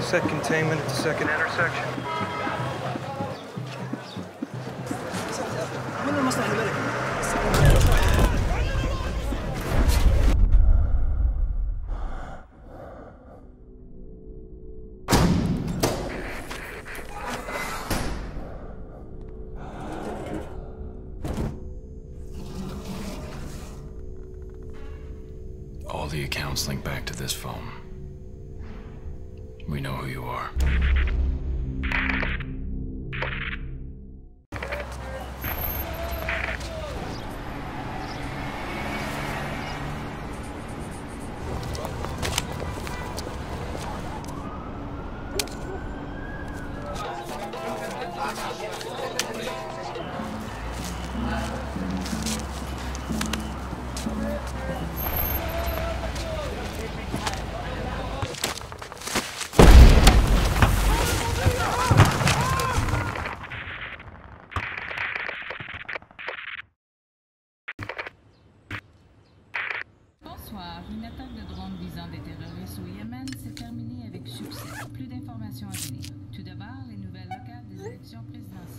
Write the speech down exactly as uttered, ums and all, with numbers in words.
Set containment at the second intersection. All the accounts link back to this phone. We know who you are. Une attaque de drone visant des terroristes au Yémen s'est terminée avec succès. Plus d'informations à venir. Tout d'abord, les nouvelles locales des élections présidentielles.